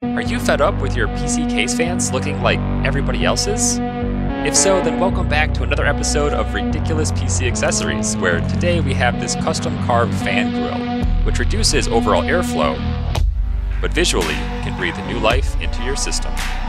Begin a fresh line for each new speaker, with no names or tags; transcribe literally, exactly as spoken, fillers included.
Are you fed up with your P C case fans looking like everybody else's? If so, then welcome back to another episode of Ridiculous P C Accessories, where today we have this custom carved fan grill, which reduces overall airflow, but visually can breathe new life into your system.